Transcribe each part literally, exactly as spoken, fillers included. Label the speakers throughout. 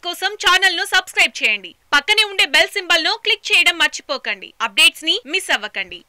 Speaker 1: కోసం ఛానల్ ను సబ్స్క్రైబ్ చేయండి. పక్కనే ఉండే బెల్ సింబల్ ను క్లిక్ చేయడం మర్చిపోకండి. అప్డేట్స్ ని మిస్ అవ్వకండి.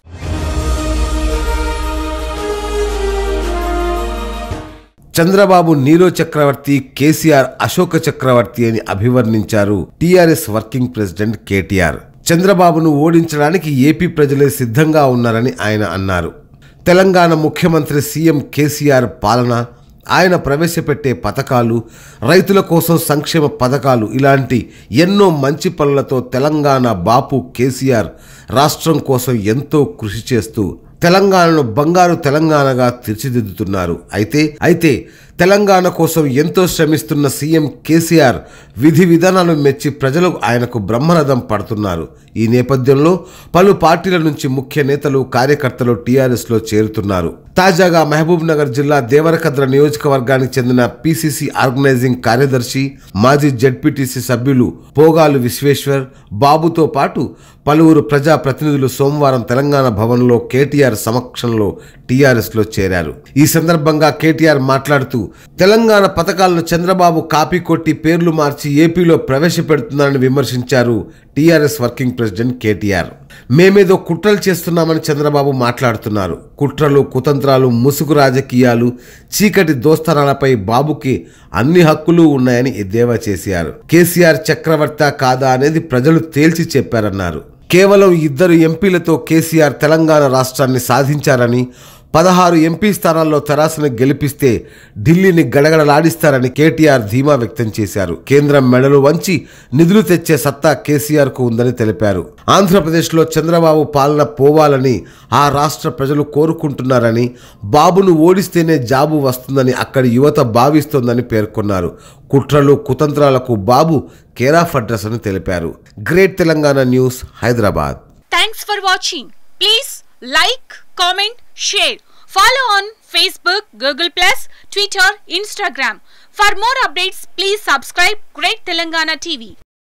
Speaker 2: చంద్రబాబు నీరో చక్రవర్తి, కేసీఆర్ అశోక చక్రవర్తి అని అభివర్ణించారు టీఆర్ఎస్ వర్కింగ్ ప్రెసిడెంట్ కేటీఆర్. చంద్రబాబును ఓడించడానికి ఏపీ ప్రజలే సిద్ధంగా ఉన్నారని ఆయన అన్నారు. తెలంగాణ ముఖ్యమంత్రి సీఎం కేసీఆర్ పాలన, ఆయన ప్రవేశపెట్టే పథకాలు, రైతుల కోసం సంక్షేమ పథకాలు ఇలాంటి ఎన్నో మంచి పనులతో తెలంగాణ బాపు కేసీఆర్ రాష్ట్రం కోసం ఎంతో కృషి చేస్తూ తెలంగాణను బంగారు తెలంగాణగా తీర్చిదిద్దుతున్నారు. అయితే అయితే తెలంగాణ కోసం ఎంతో శ్రమిస్తున్న సీఎం కేసీఆర్ విధి విధానాలు మెచ్చి ప్రజలు ఆయనకు బ్రహ్మరథం పడుతున్నారు. ఈ నేపథ్యంలో పలు పార్టీల నుంచి ముఖ్య నేతలు, కార్యకర్తలు టీఆర్ఎస్లో చేరుతున్నారు. తాజాగా మహబూబ్నగర్ జిల్లా దేవరకద్ర నియోజకవర్గానికి చెందిన పీసీసీ ఆర్గనైజింగ్ కార్యదర్శి, మాజీ జెడ్పీటీసీ సభ్యులు పోగాలు విశ్వేశ్వర్ బాబుతో పాటు పలువురు ప్రజా ప్రతినిధులు సోమవారం తెలంగాణ భవన్లో కేటీఆర్ సమక్షంలో టీఆర్ఎస్లో చేరారు. ఈ సందర్భంగా కేటీఆర్ మాట్లాడుతూ తెలంగాణ పథకాలను చంద్రబాబు కాపీ కొట్టి పేర్లు మార్చి ఏపీలో ప్రవేశపెడుతున్నారని విమర్శించారు టీఆర్ఎస్ వర్కింగ్ ప్రెసిడెంట్ కేటీఆర్. మేమేదో కుట్రలు చేస్తున్నామని చంద్రబాబు మాట్లాడుతున్నారు. కుట్రలు, కుతంత్రాలు, ముసుగు రాజకీయాలు, చీకటి దోస్తనాలపై బాబుకి అన్ని హక్కులు ఉన్నాయని ఎద్దేవా చేశారు. కేసీఆర్ చక్రవర్తి కాదా అనేది ప్రజలు తేల్చి చెప్పారన్నారు. కేవలం ఇద్దరు ఎంపీలతో కేసీఆర్ తెలంగాణ రాష్ట్రాన్ని సాధించారని, పదహారు ఎంపీ స్థానాల్లో తరాసును గెలిపిస్తే ఢిల్లీని గడగడలాడిస్తారని కేటీఆర్ ధీమా వ్యక్తం చేశారు. కేంద్రం మెడలు వంచి నిధులు తెచ్చే సత్తా కేసీఆర్ కు ఉందని తెలిపారు. ఆంధ్రప్రదేశ్లో చంద్రబాబు పాలన పోవాలని ఆ రాష్ట్ర ప్రజలు కోరుకుంటున్నారని, బాబును ఓడిస్తేనే జాబు వస్తుందని అక్కడి యువత భావిస్తోందని పేర్కొన్నారు. కుట్రలు, కుతంత్రాలకు బాబు కేరాఫ్ అడ్రస్ అని తెలిపారు. Great Telangana news, Hyderabad.
Speaker 1: Thanks for watching. Please like, comment, share. Follow on Facebook, Google plus, Twitter, Instagram. For more updates, please subscribe Great Telangana T V.